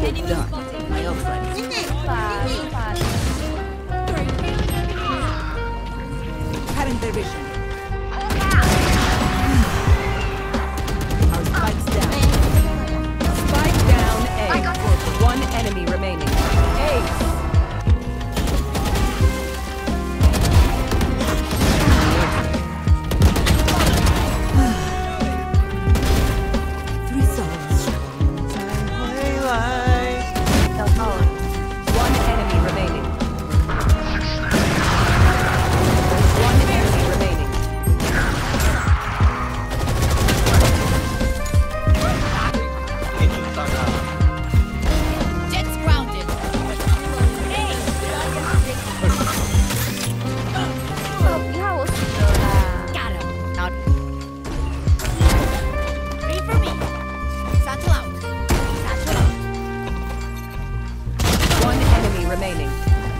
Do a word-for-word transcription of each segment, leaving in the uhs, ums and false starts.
You're done. My ult's ready. Cutting their vision. Our spike's down. Spike down A. One enemy remaining. Ace. Remaining.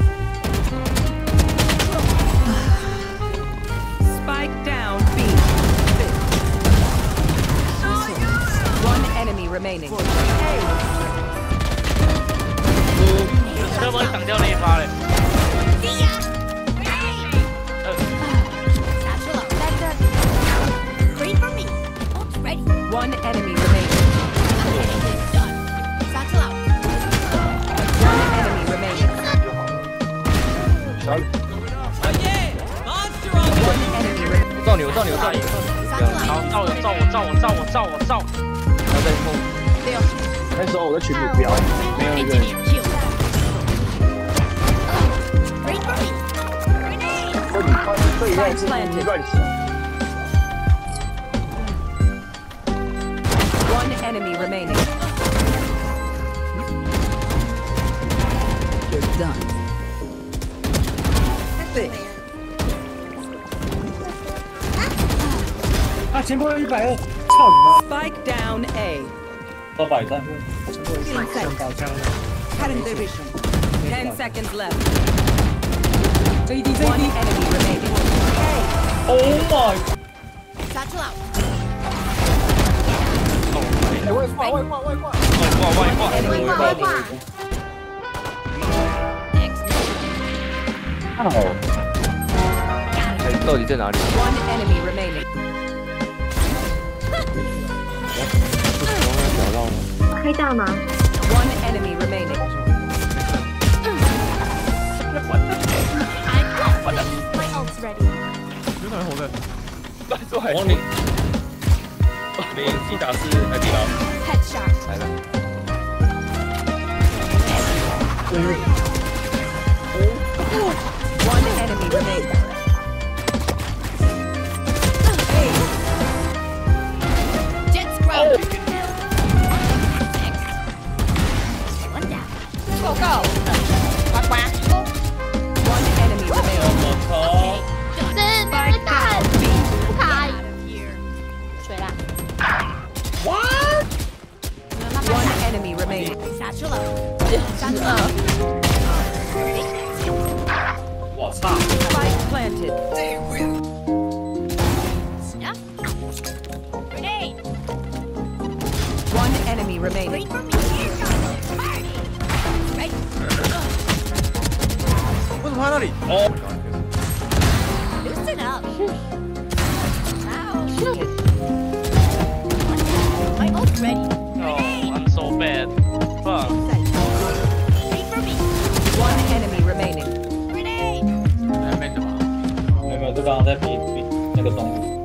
Spike down B. One enemy remaining. 车帮你挡掉那一发嘞。 One enemy remaining. One enemy remaining. 照你，我照你，我照你。 好，照我，照我，照我，照我，照我，照我。 不要再碰。那时候我在群里不要，没有一个人。说你他是对外是乱想。 One enemy remaining. You're done. Thick. 啊，前波一百二，操你妈 Spike down A. 到百战， Cutting their vision. Ten seconds left. One enemy remaining. Oh my！ Satchel out. 哎，外挂，外挂，外挂， 外挂，外挂， Enemy 外挂 remaining. 哦，哎，到底在哪里 One enemy remaining. 找到了。 开大吗？ One enemy remaining. My ult's ready. 有哪人活的？ 我帮你。你击打是海底捞。 Headshot. 来了。 One enemy remaining. Jets grounded. One down. Go go. Quack quack. One enemy remaining. 我操！ 真没蛋，开。水啦。 What？ One enemy remaining. 下去了，下去了。 我操！ Spike planted. Snap. Grenade. One enemy remaining. Wait for me. Right. 为什么他那里？ 哦。 Loosen up. Ow. My ult's ready. Oh, I'm so bad. Fuck. Wait for me. One enemy remaining. Grenade. 没有没有，就刚刚在比比那个中。